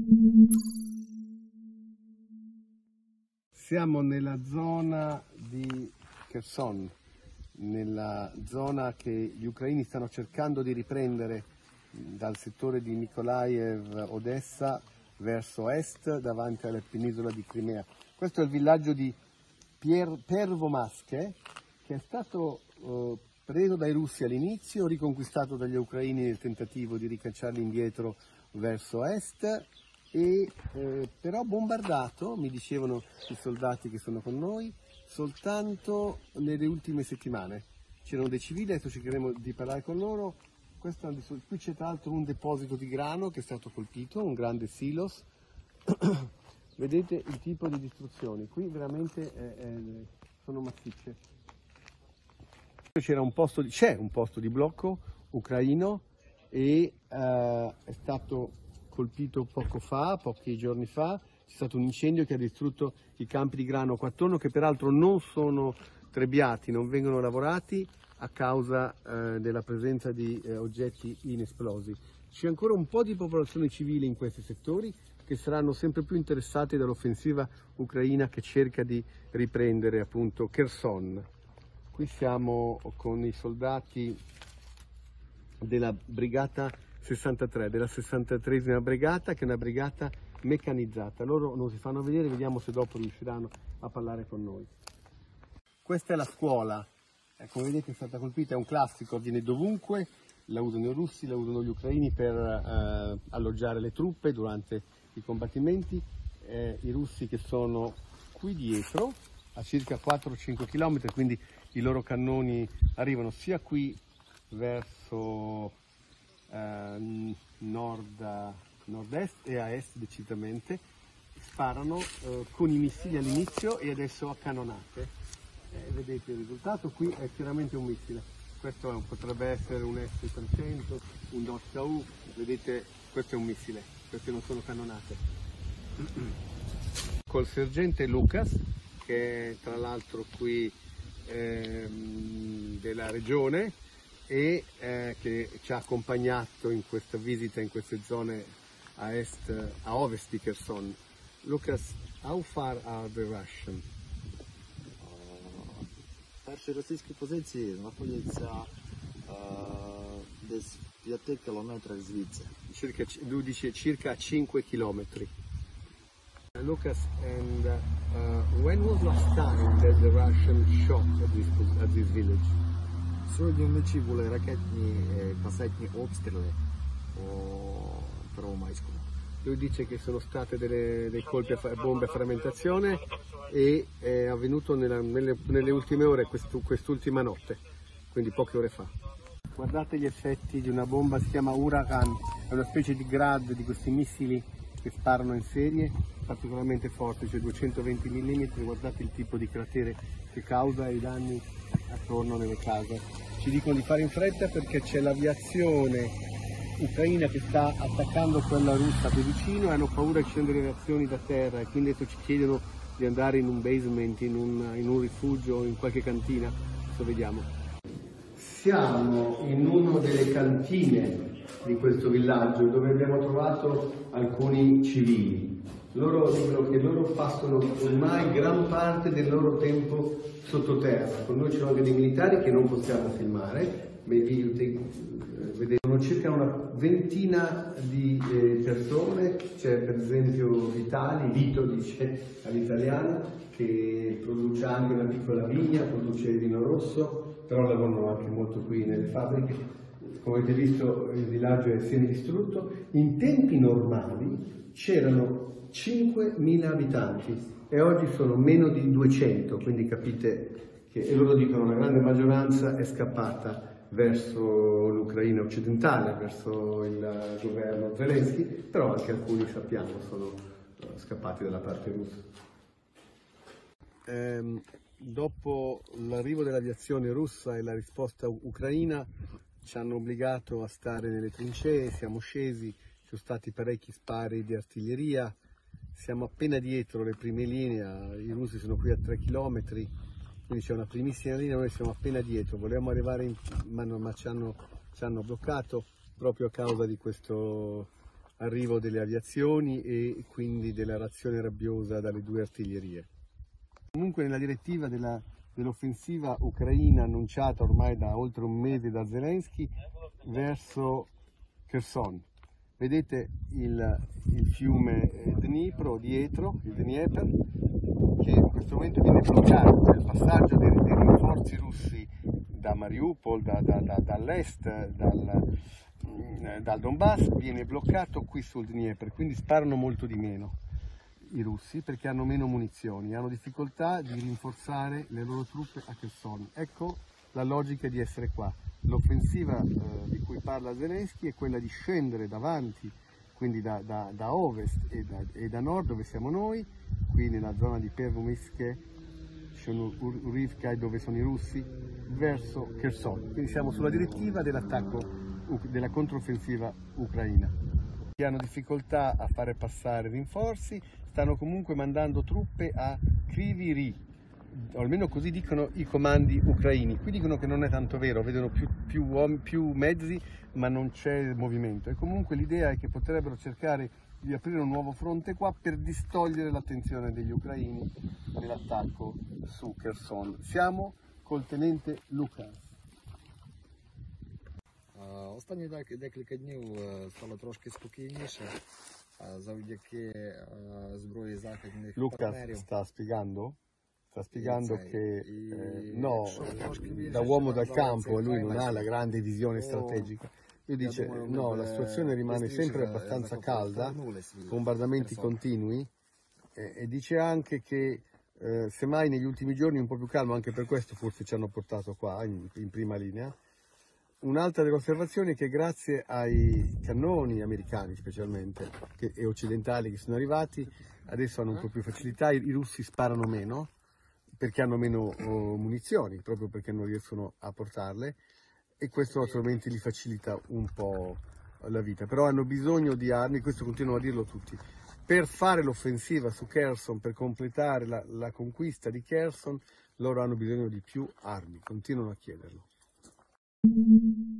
Siamo nella zona di Kherson, nella zona che gli ucraini stanno cercando di riprendere dal settore di Mykolaiv, Odessa, verso est, davanti alla penisola di Crimea. Questo è il villaggio di Pervomaske, che è stato preso dai russi all'inizio, riconquistato dagli ucraini nel tentativo di ricacciarli indietro verso est, però bombardato, mi dicevano i soldati che sono con noi, soltanto nelle ultime settimane. C'erano dei civili, adesso cercheremo di parlare con loro. Qui c'è tra l'altro un deposito di grano che è stato colpito, un grande silos. Vedete il tipo di distruzioni, qui veramente sono massicce. C'è un posto di blocco ucraino e è stato colpito pochi giorni fa. C'è stato un incendio che ha distrutto i campi di grano qua attorno, che peraltro non sono trebbiati, non vengono lavorati a causa della presenza di oggetti inesplosi. C'è ancora un po' di popolazione civile in questi settori che saranno sempre più interessati dall'offensiva ucraina che cerca di riprendere appunto Kherson. Qui siamo con i soldati della brigata 63, della 63esima brigata, che è una brigata meccanizzata. Loro non si fanno vedere, vediamo se dopo riusciranno a parlare con noi. Questa è la scuola, come vedete è stata colpita, è un classico, avviene dovunque, la usano i russi, la usano gli ucraini per alloggiare le truppe durante i combattimenti. I russi che sono qui dietro, a circa 4-5 km, quindi i loro cannoni arrivano sia qui verso nord-est e a est decisamente, sparano con i missili all'inizio e adesso a cannonate. Vedete il risultato, qui è chiaramente un missile, questo potrebbe essere un S-300, un Dosau, vedete questo è un missile, queste non sono cannonate. Col sergente Lucas, che è tra l'altro qui della regione e che ci ha accompagnato in questa visita in queste zone a ovest di Kherson. Lucas, how far are the Russians? Перші російські позиції знаходяться десь в 5 кілометрах звідси. Lui dice circa 5 chilometri. Lucas, and when was last time that the Russians shot at this village? Сьогодні вночі були ракетні касетні обстріли по Первомайському. Lui dice che sono state dei colpi a bombe a frammentazione e è avvenuto nelle ultime ore, quest'ultima notte, quindi poche ore fa. Guardate gli effetti di una bomba, si chiama Uragan, è una specie di Grad, di questi missili che sparano in serie, particolarmente forti, cioè 220 mm, guardate il tipo di cratere che causa e i danni attorno nelle case. Ci dicono di fare in fretta perché c'è l'aviazione ucraina che sta attaccando quella russa più vicino e hanno paura che ci siano delle reazioni da terra e quindi adesso ci chiedono di andare in un basement, in un rifugio, in qualche cantina. Adesso vediamo. Siamo in una delle cantine di questo villaggio dove abbiamo trovato alcuni civili. Loro dicono che loro passano ormai gran parte del loro tempo sottoterra. Con noi ci sono anche dei militari che non possiamo filmare. Vedevano circa una ventina di persone, c'è per esempio Vito dice all'italiana, che produce anche una piccola vigna, produce il vino rosso, però lavorano anche molto qui nelle fabbriche. Come avete visto il villaggio è semidistrutto. In tempi normali c'erano 5.000 abitanti e oggi sono meno di 200, quindi capite che loro dicono la grande maggioranza è scappata verso l'Ucraina occidentale, verso il governo Zelensky, però anche alcuni sappiamo sono scappati dalla parte russa. Dopo l'arrivo dell'aviazione russa e la risposta ucraina ci hanno obbligato a stare nelle trincee, siamo scesi, ci sono stati parecchi spari di artiglieria, siamo appena dietro le prime linee, i russi sono qui a 3 chilometri. Quindi c'è una primissima linea, noi siamo appena dietro, volevamo arrivare ma ci hanno bloccato proprio a causa di questo arrivo delle aviazioni e quindi della razione rabbiosa dalle due artiglierie. Comunque nella direttiva dell'offensiva ucraina annunciata ormai da oltre un mese da Zelensky verso Kherson. Vedete il fiume Dnipro dietro, il Dnieper, che in questo momento viene bloccato, cioè il passaggio dei rinforzi russi da Mariupol, dall'est, dal Donbass, viene bloccato qui sul Dnieper, quindi sparano molto di meno i russi perché hanno meno munizioni, hanno difficoltà di rinforzare le loro truppe a Kherson. Ecco la logica di essere qua. L'offensiva di cui parla Zelensky è quella di scendere davanti, quindi da ovest e da nord dove siamo noi, qui nella zona di Pervomiske, Urivka dove sono i russi, verso Kherson. Quindi siamo sulla direttiva dell'attacco, della controffensiva ucraina. Che hanno difficoltà a fare passare rinforzi, stanno comunque mandando truppe a Kryvyi Rih, o almeno così dicono i comandi ucraini. Qui dicono che non è tanto vero, vedono più mezzi ma non c'è movimento, e comunque l'idea è che potrebbero cercare di aprire un nuovo fronte qua per distogliere l'attenzione degli ucraini nell'attacco su Kherson. Siamo col tenente Lukas. Останні декілька днів стало трошки спокійніше завдяки зброї західних партнерів. Lukas sta spiegando che no, da uomo dal campo lui non ha la grande visione strategica. Lui dice no, la situazione rimane sempre abbastanza calda, bombardamenti continui, e dice anche che semmai negli ultimi giorni un po' più calmo, anche per questo forse ci hanno portato qua in prima linea. Un'altra delle osservazioni è che grazie ai cannoni americani specialmente e occidentali che sono arrivati, adesso hanno un po' più facilità, i russi sparano meno perché hanno meno munizioni, proprio perché non riescono a portarle, e questo naturalmente gli facilita un po' la vita. Però hanno bisogno di armi, questo continuano a dirlo tutti. Per fare l'offensiva su Kherson, per completare la conquista di Kherson, loro hanno bisogno di più armi, continuano a chiederlo.